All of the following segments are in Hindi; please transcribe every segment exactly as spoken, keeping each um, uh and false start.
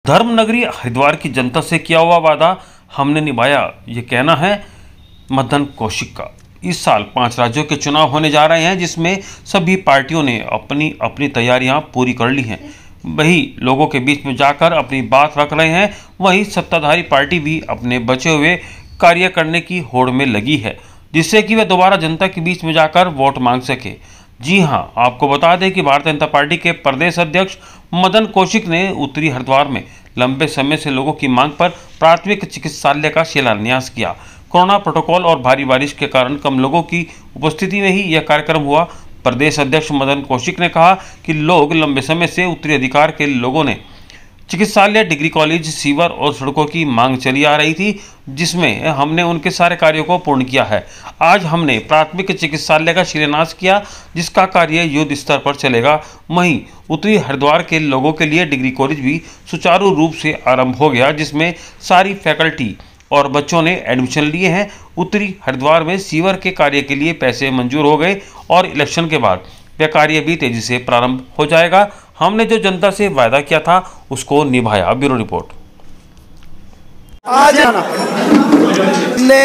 धर्मनगरी हरिद्वार की जनता से किया हुआ वादा हमने निभाया, ये कहना है मदन कौशिक का। इस साल पांच राज्यों के चुनाव होने जा रहे हैं, जिसमें सभी पार्टियों ने अपनी अपनी तैयारियां पूरी कर ली हैं। वही लोगों के बीच में जाकर अपनी बात रख रहे हैं। वहीं सत्ताधारी पार्टी भी अपने बचे हुए कार्य करने की होड़ में लगी है, जिससे कि वे दोबारा जनता के बीच में जाकर वोट मांग सके। जी हां, आपको बता दें कि भारतीय जनता पार्टी के प्रदेश अध्यक्ष मदन कौशिक ने उत्तरी हरिद्वार में लंबे समय से लोगों की मांग पर प्राथमिक चिकित्सालय का शिलान्यास किया। कोरोना प्रोटोकॉल और भारी बारिश के कारण कम लोगों की उपस्थिति में ही यह कार्यक्रम हुआ। प्रदेश अध्यक्ष मदन कौशिक ने कहा कि लोग लंबे समय से उत्तरी अधिकार के लोगों ने चिकित्सालय, डिग्री कॉलेज, सीवर और सड़कों की मांग चली आ रही थी, जिसमें हमने उनके सारे कार्यों को पूर्ण किया है। आज हमने प्राथमिक चिकित्सालय का शिलान्यास किया, जिसका कार्य युद्ध स्तर पर चलेगा। वहीं उत्तरी हरिद्वार के लोगों के लिए डिग्री कॉलेज भी सुचारू रूप से आरंभ हो गया, जिसमें सारी फैकल्टी और बच्चों ने एडमिशन लिए हैं। उत्तरी हरिद्वार में सीवर के कार्य के लिए पैसे मंजूर हो गए और इलेक्शन के बाद यह कार्य भी तेजी से प्रारंभ हो जाएगा। हमने जो जनता से वादा किया था उसको निभाया। Bureau report. आज ने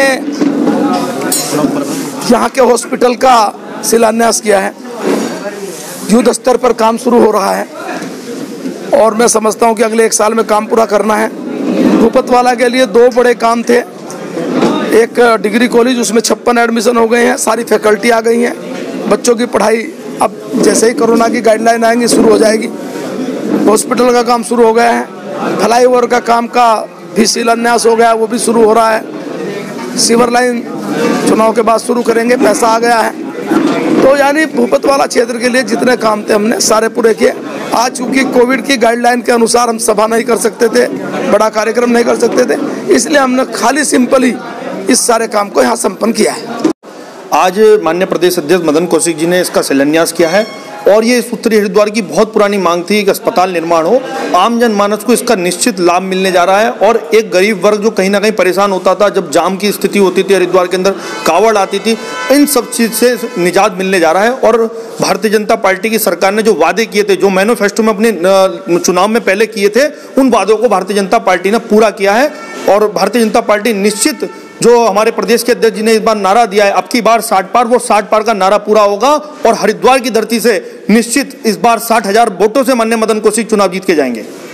यहाँ के हॉस्पिटल का शिलान्यास किया है। युद्ध स्तर पर काम शुरू हो रहा है और मैं समझता हूँ कि अगले एक साल में काम पूरा करना है। भूपतवाला के लिए दो बड़े काम थे। एक डिग्री कॉलेज, उसमें छप्पन एडमिशन हो गए हैं, सारी फैकल्टी आ गई हैं। बच्चों की पढ़ाई अब जैसे ही कोरोना की गाइडलाइन आएंगी शुरू हो जाएगी। हॉस्पिटल का काम शुरू हो गया है। फ्लाईओवर का काम का भी शिलान्यास हो गया, वो भी शुरू हो रहा है। सीवर लाइन चुनाव के बाद शुरू करेंगे, पैसा आ गया है। तो यानी भूपतवाला क्षेत्र के लिए जितने काम थे हमने सारे पूरे किए। आज चूँकि कोविड की गाइडलाइन के अनुसार हम सभा नहीं कर सकते थे, बड़ा कार्यक्रम नहीं कर सकते थे, इसलिए हमने खाली सिंपल ही इस सारे काम को यहाँ संपन्न किया है। आज माननीय प्रदेश अध्यक्ष मदन कौशिक जी ने इसका शिलान्यास किया है और ये इस उत्तरी हरिद्वार की बहुत पुरानी मांग थी कि अस्पताल निर्माण हो। आम जनमानस को इसका निश्चित लाभ मिलने जा रहा है और एक गरीब वर्ग जो कहीं ना कहीं परेशान होता था, जब जाम की स्थिति होती थी, हरिद्वार के अंदर कावड़ आती थी, इन सब चीज़ से निजात मिलने जा रहा है। और भारतीय जनता पार्टी की सरकार ने जो वादे किए थे, जो मैनिफेस्टो में अपने चुनाव में पहले किए थे, उन वादों को भारतीय जनता पार्टी ने पूरा किया है। और भारतीय जनता पार्टी निश्चित, जो हमारे प्रदेश के अध्यक्ष जी ने इस बार नारा दिया है, अब की बार साठ पार, वो साठ पार का नारा पूरा होगा और हरिद्वार की धरती से निश्चित इस बार साठ हजार वोटों से माननीय मदन कौशिक चुनाव जीत के जाएंगे।